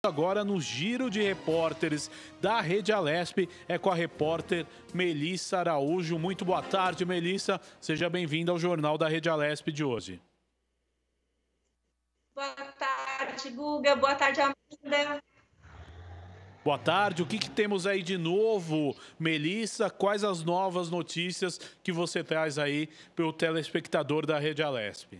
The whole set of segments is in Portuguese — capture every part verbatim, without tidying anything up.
agora no Giro de Repórteres da Rede Alesp. É com a repórter Melissa Araújo. Muito boa tarde, Melissa. Seja bem-vinda ao Jornal da Rede Alesp de hoje. Boa tarde, Guga. Boa tarde, Amanda. Boa tarde. O que, que temos aí de novo, Melissa? Quais as novas notícias que você traz aí para o telespectador da Rede Alesp?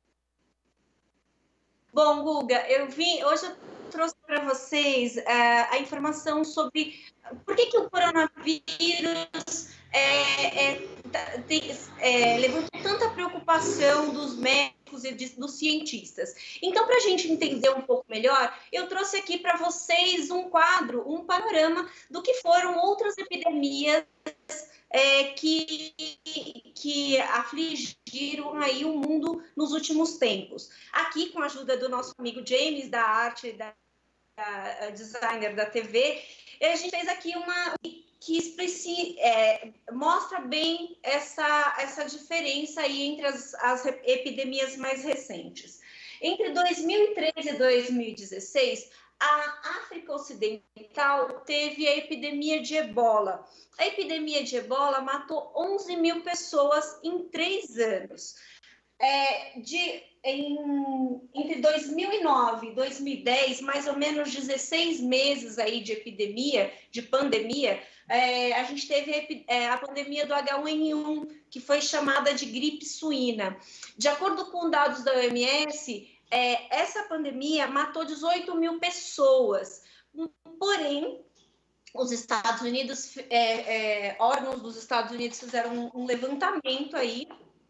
Bom, Guga, eu vim, hoje eu trouxe para vocês uh, a informação sobre por que, que o coronavírus é, é, tem, é, levantou tanta preocupação dos médicos e de, dos cientistas. Então, para a gente entender um pouco melhor, eu trouxe aqui para vocês um quadro, um panorama do que foram outras epidemias É, que, que afligiram aí o mundo nos últimos tempos. Aqui, com a ajuda do nosso amigo James, da arte, da, da designer da T V, a gente fez aqui uma que explici, é, mostra bem essa, essa diferença aí entre as, as epidemias mais recentes. Entre dois mil e treze e dois mil e dezesseis, a África Ocidental teve a epidemia de ebola. A epidemia de ebola matou onze mil pessoas em três anos. É, de, em, entre dois mil e nove e dois mil e dez, mais ou menos dezesseis meses aí de epidemia, de pandemia, é, a gente teve a, é, a pandemia do H um N um, que foi chamada de gripe suína. De acordo com dados da O M S, É, essa pandemia matou dezoito mil pessoas, porém, os Estados Unidos, é, é, órgãos dos Estados Unidos fizeram um, um levantamento aí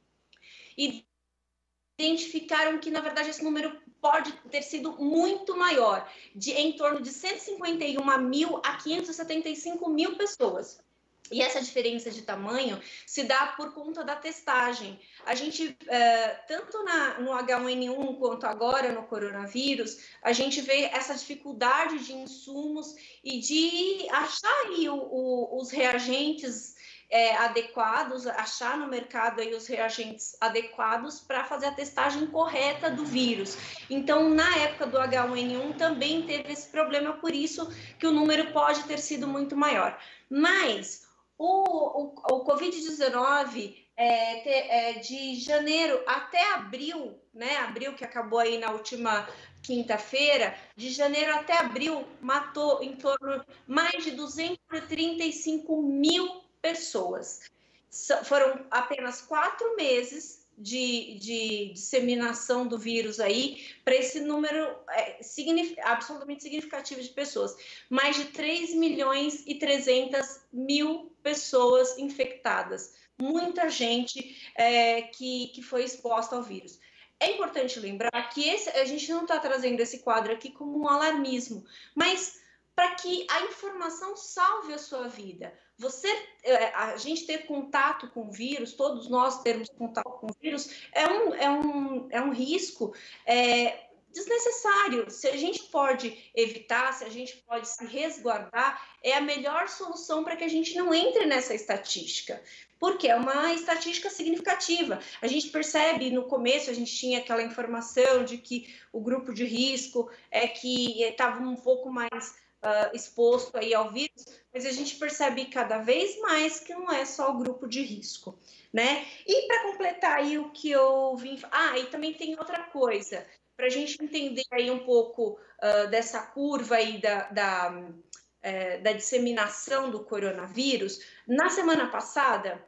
e identificaram que, na verdade, esse número pode ter sido muito maior, de em torno de cento e cinquenta e um mil a quinhentos e setenta e cinco mil pessoas. E essa diferença de tamanho se dá por conta da testagem. A gente, uh, tanto na, no H um N um quanto agora no coronavírus, a gente vê essa dificuldade de insumos e de achar aí o, o, os reagentes é, adequados, achar no mercado aí os reagentes adequados para fazer a testagem correta do vírus. Então, na época do H um N um também teve esse problema, por isso que o número pode ter sido muito maior. Mas O, o, o covid dezenove, é, é, de janeiro até abril, né, abril que acabou aí na última quinta-feira, de janeiro até abril, matou em torno de mais de duzentos e trinta e cinco mil pessoas. Foram apenas quatro meses de, de disseminação do vírus aí para esse número é, signif- absolutamente significativo de pessoas. Mais de três milhões e trezentos mil pessoas infectadas. Muita gente é, que, que foi exposta ao vírus. É importante lembrar que esse, a gente não está trazendo esse quadro aqui como um alarmismo, mas para que a informação salve a sua vida. Você, a gente ter contato com o vírus, todos nós termos contato com o vírus, é um, é um, é um risco é, desnecessário. Se a gente pode evitar, se a gente pode se resguardar, é a melhor solução para que a gente não entre nessa estatística. Porque é uma estatística significativa. A gente percebe, no começo, a gente tinha aquela informação de que o grupo de risco é que estava um pouco mais Uh, exposto aí ao vírus, mas a gente percebe cada vez mais que não é só o grupo de risco, né? E para completar aí o que eu vim... Ah, e também tem outra coisa, para a gente entender aí um pouco uh, dessa curva aí da, da, uh, da disseminação do coronavírus. Na semana passada,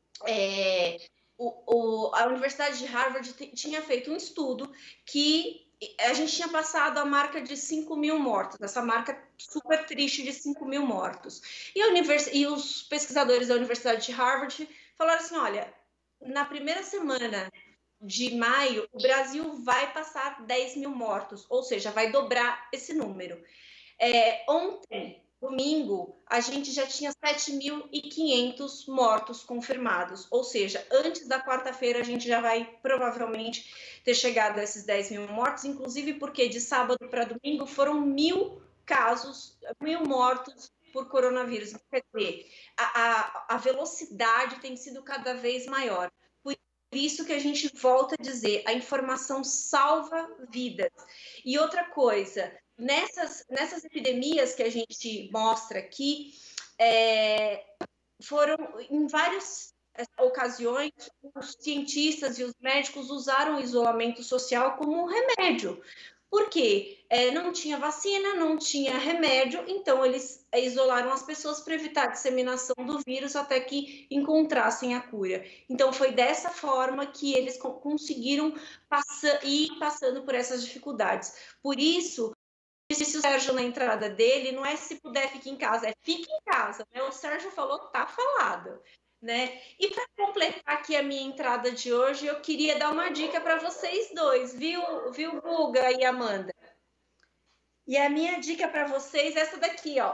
é, o, o, a Universidade de Harvard tinha feito um estudo que a gente tinha passado a marca de cinco mil mortos, essa marca super triste de cinco mil mortos. E, a univers... e os pesquisadores da Universidade de Harvard falaram assim, olha, na primeira semana de maio, o Brasil vai passar dez mil mortos, ou seja, vai dobrar esse número. É, ontem, domingo, a gente já tinha sete mil e quinhentos mortos confirmados, ou seja, antes da quarta-feira a gente já vai provavelmente ter chegado a esses dez mil mortos, inclusive porque de sábado para domingo foram mil casos, mil mortos por coronavírus. Quer dizer, a, a, a velocidade tem sido cada vez maior. Por isso que a gente volta a dizer, a informação salva vidas. E outra coisa, nessas, nessas epidemias que a gente mostra aqui, é, foram em várias ocasiões os cientistas e os médicos usaram o isolamento social como um remédio. Por quê? É, não tinha vacina, não tinha remédio, então eles isolaram as pessoas para evitar a disseminação do vírus até que encontrassem a cura. Então foi dessa forma que eles conseguiram passar, ir passando por essas dificuldades. Por isso, disse o Sérgio na entrada dele, não é se puder fique em casa, é fique em casa, né? O Sérgio falou, tá falado. Né? E para completar aqui a minha entrada de hoje, eu queria dar uma dica para vocês dois, viu, viu, Guga e Amanda? E a minha dica para vocês é essa daqui, ó.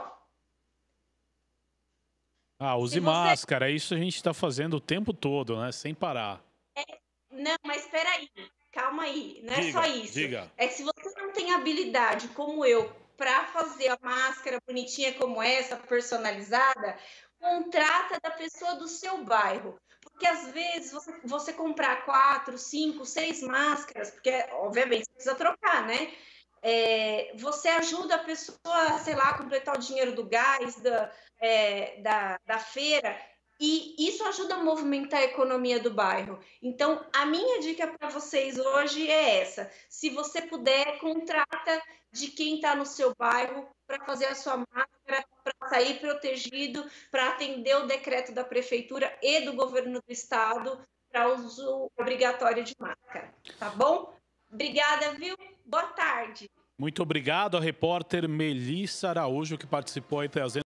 Ah, use você... máscara, isso a gente está fazendo o tempo todo, né? Sem parar. É... Não, mas espera aí, calma aí, não é diga, só isso. Diga. É que se você não tem habilidade, como eu, para fazer a máscara bonitinha como essa, personalizada, contrata da pessoa do seu bairro. Porque às vezes você, você comprar quatro, cinco, seis máscaras, porque obviamente você precisa trocar, né? É, você ajuda a pessoa, sei lá, a completar o dinheiro do gás, da, é, da, da feira, e isso ajuda a movimentar a economia do bairro. Então, a minha dica para vocês hoje é essa. Se você puder, contrata de quem está no seu bairro para fazer a sua máscara, para sair protegido, para atender o decreto da prefeitura e do governo do estado para uso obrigatório de máscara. Tá bom? Obrigada, viu? Boa tarde. Muito obrigado a repórter Melissa Araújo, que participou aí trazendo